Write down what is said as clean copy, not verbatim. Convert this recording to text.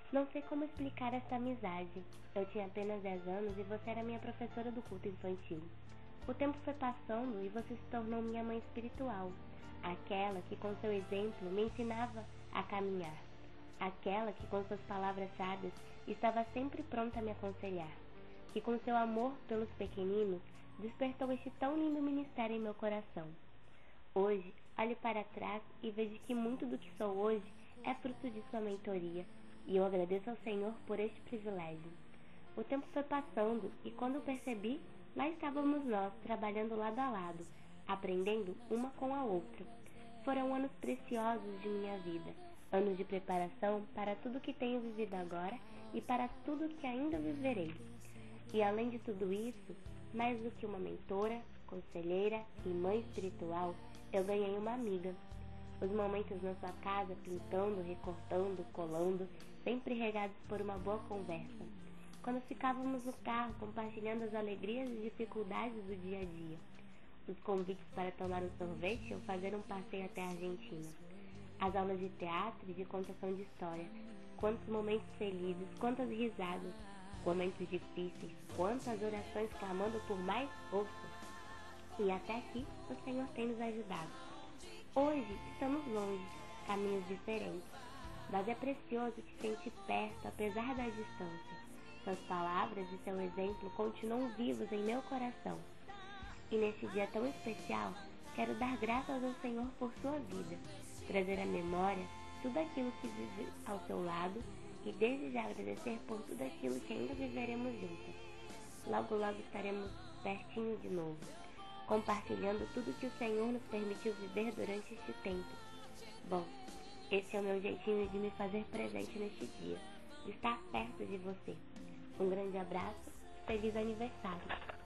Não sei como explicar esta amizade. Eu tinha apenas 10 anos e você era minha professora do culto infantil. O tempo foi passando e você se tornou minha mãe espiritual, aquela que com seu exemplo me ensinava a caminhar, aquela que com suas palavras sábias estava sempre pronta a me aconselhar, que com seu amor pelos pequeninos despertou este tão lindo ministério em meu coração. Hoje, olho para trás e vejo que muito do que sou hoje é fruto de sua mentoria, e eu agradeço ao Senhor por este privilégio. O tempo foi passando e quando percebi, lá estávamos nós, trabalhando lado a lado, aprendendo uma com a outra. Foram anos preciosos de minha vida, anos de preparação para tudo que tenho vivido agora e para tudo que ainda viverei. E além de tudo isso, mais do que uma mentora, conselheira e mãe espiritual, eu ganhei uma amiga. Os momentos na sua casa, pintando, recortando, colando, sempre regados por uma boa conversa. Quando ficávamos no carro compartilhando as alegrias e dificuldades do dia a dia. Os convites para tomar um sorvete ou fazer um passeio até a Argentina. As aulas de teatro e de contação de história. Quantos momentos felizes, quantas risadas, momentos difíceis, quantas orações clamando por mais força. E até aqui o Senhor tem nos ajudado. Hoje estamos longe, caminhos diferentes, mas é precioso te sentir perto apesar da distância. Suas palavras e seu exemplo continuam vivos em meu coração. E neste dia tão especial, quero dar graças ao Senhor por sua vida, trazer à memória tudo aquilo que vive ao seu lado e desde já agradecer por tudo aquilo que ainda viveremos juntas. Logo, logo estaremos pertinho de novo, compartilhando tudo que o Senhor nos permitiu viver durante este tempo. Bom, esse é o meu jeitinho de me fazer presente neste dia, de estar perto de você. Um grande abraço, feliz aniversário!